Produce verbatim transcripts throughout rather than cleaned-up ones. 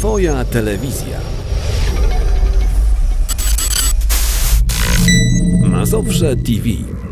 Twoja telewizja. Mazowsze T V.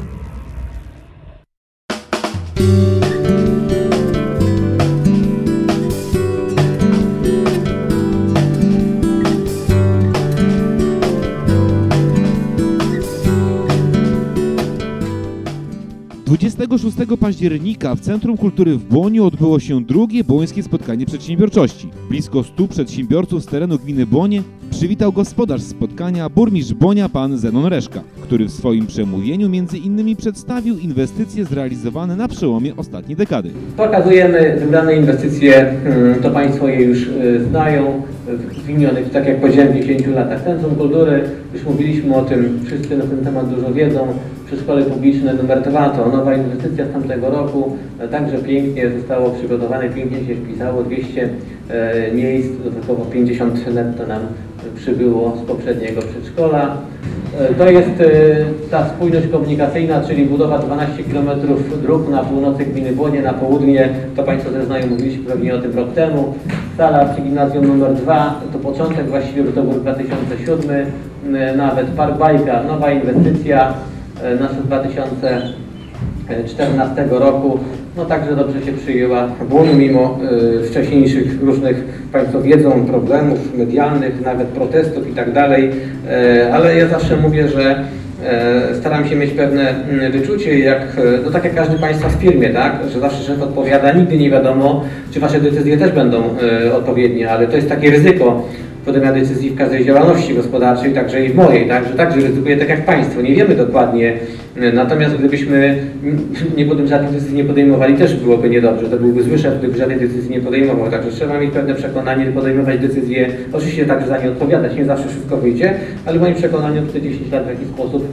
dwudziestego szóstego października w Centrum Kultury w Błoniu odbyło się drugie błońskie spotkanie przedsiębiorczości. Blisko stu przedsiębiorców z terenu gminy Błonie przywitał gospodarz spotkania, burmistrz Błonia pan Zenon Reszka, który w swoim przemówieniu między innymi przedstawił inwestycje zrealizowane na przełomie ostatniej dekady. Pokazujemy wybrane inwestycje, to Państwo je już znają, w minionych, tak jak powiedziałem, dziesięciu latach. Centrum Kultury, już mówiliśmy o tym, wszyscy na ten temat dużo wiedzą. Przedszkole publiczne numer dwa to nowa inwestycja z tamtego roku, także pięknie zostało przygotowane, pięknie się wpisało, dwieście e, miejsc, dodatkowo pięćdziesiąt netto nam przybyło z poprzedniego przedszkola. E, to jest e, ta spójność komunikacyjna, czyli budowa dwanaście kilometrów dróg na północy gminy Błonie, na południe, to Państwo też znają, mówiliśmy pewnie o tym rok temu. Sala przy gimnazjum numer dwa to początek, właściwie to był dwa tysiące siódmy, e, nawet Park Bajka, nowa inwestycja, nasz z dwa tysiące czternastego roku, no także dobrze się przyjęła w Błoniu, mimo y, wcześniejszych różnych, Państwo wiedzą, problemów medialnych, nawet protestów i tak dalej, y, ale ja zawsze mówię, że y, staram się mieć pewne y, wyczucie, jak, no tak jak każdy Państwa w firmie, tak, że zawsze szef odpowiada, nigdy nie wiadomo, czy Wasze decyzje też będą y, odpowiednie, ale to jest takie ryzyko podejmowania decyzji w każdej działalności gospodarczej, także i w mojej, tak, że także ryzykuję tak jak Państwo, nie wiemy dokładnie, natomiast gdybyśmy nie podejm żadnych decyzji nie podejmowali, też byłoby niedobrze, to byłby zły szef, gdyby żadnej decyzji nie podejmował, także trzeba mieć pewne przekonanie, podejmować decyzje, oczywiście także za nie odpowiadać, nie zawsze wszystko wyjdzie, ale w moim przekonaniu te dziesięć lat w jakiś sposób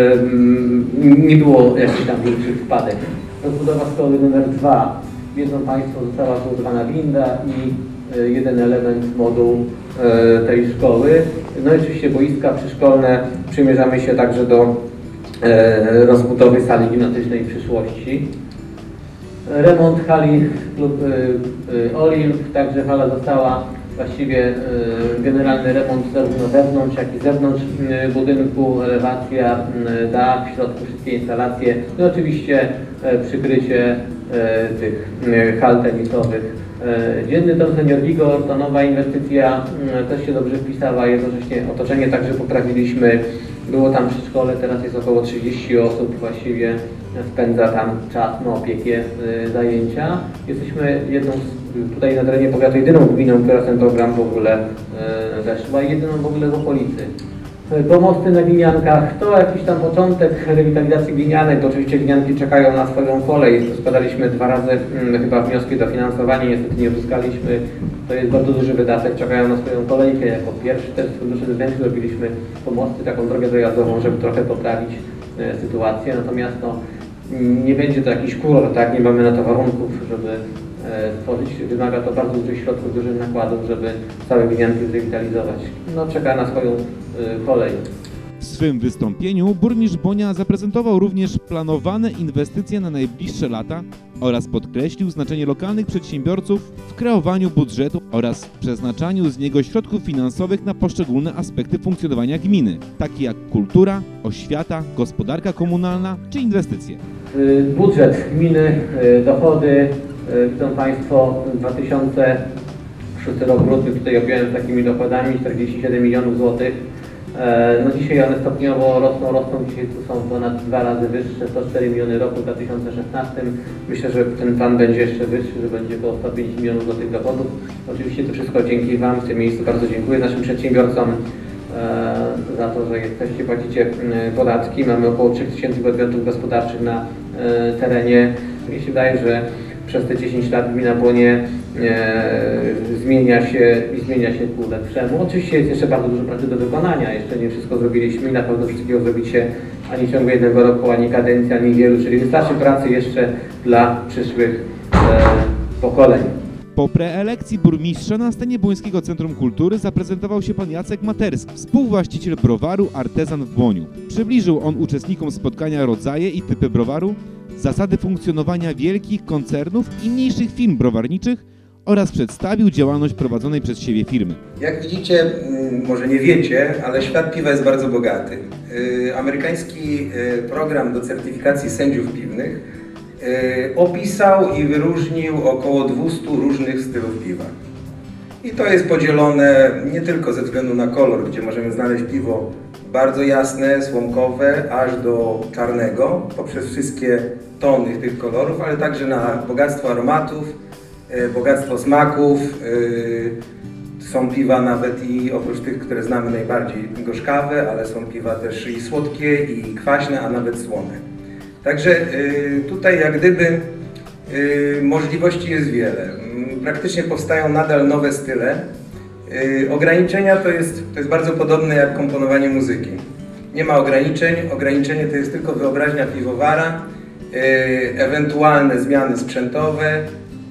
um, nie było jakichś tam większych wpadek. Rozbudowa szkoły numer dwa, wiedzą Państwo, została zbudowana winda i jeden element, moduł e, tej szkoły. No i oczywiście boiska przyszkolne, przymierzamy się także do e, rozbudowy sali gimnastycznej w przyszłości. Remont hali klub e, e, Olimp, także hala została właściwie e, generalny remont zarówno wewnątrz, jak i zewnątrz e, budynku, elewacja, e, dach, w środku wszystkie instalacje, no i oczywiście e, przykrycie e, tych e, hal tenisowych. Dzienny Dom Senior Vigor to nowa inwestycja, też się dobrze wpisała, jednocześnie otoczenie także poprawiliśmy. Było tam przedszkole, teraz jest około trzydzieści osób, właściwie spędza tam czas na opiekę, zajęcia. Jesteśmy jedną z, tutaj na terenie powiatu jedyną gminą, która ten program w ogóle weszła i jedyną w ogóle w okolicy. Pomosty na Gliniankach to jakiś tam początek rewitalizacji Glinianek, to oczywiście Glinianki czekają na swoją kolej. Składaliśmy dwa razy hmm, chyba wnioski o dofinansowanie, niestety nie uzyskaliśmy. To jest bardzo duży wydatek, czekają na swoją kolejkę. Jako pierwszy też w Funduszu Zewnętrznym zrobiliśmy pomosty, taką drogę dojazdową, żeby trochę poprawić e, sytuację. Natomiast no, nie będzie to jakiś kurort, tak? Nie mamy na to warunków, żeby e, stworzyć. Wymaga to bardzo dużych środków, dużych nakładów, żeby całe Glinianki zrewitalizować. No, czeka na swoją kolej. W swym wystąpieniu burmistrz Błonia zaprezentował również planowane inwestycje na najbliższe lata oraz podkreślił znaczenie lokalnych przedsiębiorców w kreowaniu budżetu oraz przeznaczaniu z niego środków finansowych na poszczególne aspekty funkcjonowania gminy, takie jak kultura, oświata, gospodarka komunalna czy inwestycje. Budżet gminy, dochody, widzą Państwo, dwa tysiące szósty rok brutny, tutaj objąłem takimi dochodami czterdzieści siedem milionów złotych. No dzisiaj one stopniowo rosną, rosną, dzisiaj tu są ponad dwa razy wyższe, sto cztery miliony roku w dwa tysiące szesnastym. Myślę, że ten plan będzie jeszcze wyższy, że będzie około sto pięć milionów złotych dochodów. Oczywiście to wszystko dzięki Wam, w tym miejscu bardzo dziękuję naszym przedsiębiorcom e, za to, że jesteście, płacicie podatki. Mamy około trzy tysiące podmiotów gospodarczych na e, terenie. Mi się wydaje, że przez te dziesięć lat gmina Błonie e, zmienia się i zmienia się ku lepszemu. Oczywiście jest jeszcze bardzo dużo pracy do wykonania, jeszcze nie wszystko zrobiliśmy i na pewno wszystkiego zrobić się ani w ciągu jednego roku, ani kadencji, ani wielu, czyli wystarczy pracy jeszcze dla przyszłych e, pokoleń. Po preelekcji burmistrza na scenie Błońskiego Centrum Kultury zaprezentował się pan Jacek Materski, współwłaściciel browaru Artezan w Błoniu. Przybliżył on uczestnikom spotkania rodzaje i typy browaru, zasady funkcjonowania wielkich koncernów i mniejszych firm browarniczych oraz przedstawił działalność prowadzonej przez siebie firmy. Jak widzicie, mm, może nie wiecie, ale świat piwa jest bardzo bogaty. Yy, Amerykański yy, program do certyfikacji sędziów piwnych yy, opisał i wyróżnił około dwieście różnych stylów piwa. I to jest podzielone nie tylko ze względu na kolor, gdzie możemy znaleźć piwo bardzo jasne, słomkowe, aż do czarnego, poprzez wszystkie tony tych kolorów, ale także na bogactwo aromatów, bogactwo smaków. Są piwa nawet i oprócz tych, które znamy najbardziej gorzkawe, ale są piwa też i słodkie, i kwaśne, a nawet słone. Także tutaj jak gdyby możliwości jest wiele. Praktycznie powstają nadal nowe style. Ograniczenia to jest, to jest bardzo podobne jak komponowanie muzyki. Nie ma ograniczeń, ograniczenie to jest tylko wyobraźnia piwowara, ewentualne zmiany sprzętowe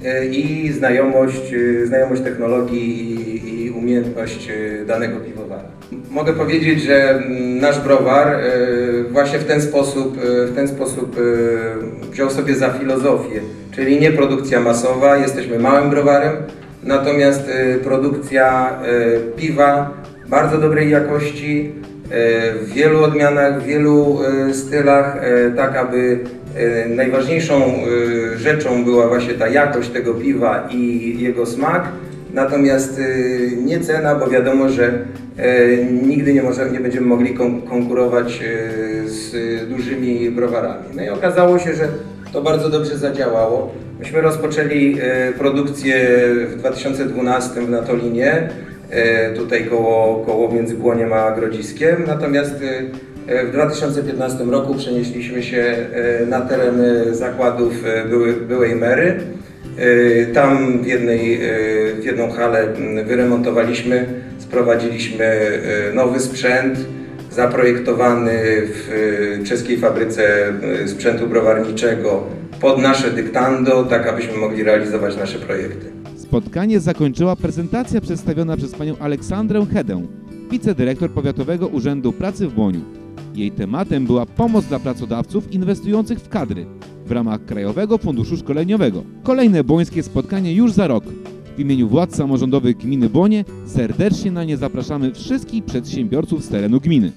i znajomość, znajomość technologii i, i umiejętność danego piwowara. Mogę powiedzieć, że nasz browar właśnie w ten sposób, w ten sposób wziął sobie za filozofię, czyli nie produkcja masowa, jesteśmy małym browarem, natomiast produkcja piwa bardzo dobrej jakości, w wielu odmianach, w wielu stylach, tak aby najważniejszą rzeczą była właśnie ta jakość tego piwa i jego smak, natomiast nie cena, bo wiadomo, że nigdy nie, może, nie będziemy mogli konkurować z dużymi browarami. No i okazało się, że to bardzo dobrze zadziałało. Myśmy rozpoczęli produkcję w dwa tysiące dwunastym w Natolinie, tutaj koło, koło między Błoniem a Grodziskiem, natomiast w dwa tysiące piętnastym roku przenieśliśmy się na teren zakładów były, byłej Mery. Tam w, jednej, w jedną halę wyremontowaliśmy, sprowadziliśmy nowy sprzęt zaprojektowany w czeskiej fabryce sprzętu browarniczego pod nasze dyktando, tak abyśmy mogli realizować nasze projekty. Spotkanie zakończyła prezentacja przedstawiona przez panią Aleksandrę Hedę, wicedyrektor Powiatowego Urzędu Pracy w Błoniu. Jej tematem była pomoc dla pracodawców inwestujących w kadry w ramach Krajowego Funduszu Szkoleniowego. Kolejne błońskie spotkanie już za rok. W imieniu władz samorządowych gminy Błonie serdecznie na nie zapraszamy wszystkich przedsiębiorców z terenu gminy.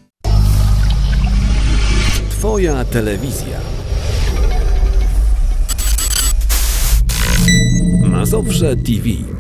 Twoja telewizja. Mazowsze T V.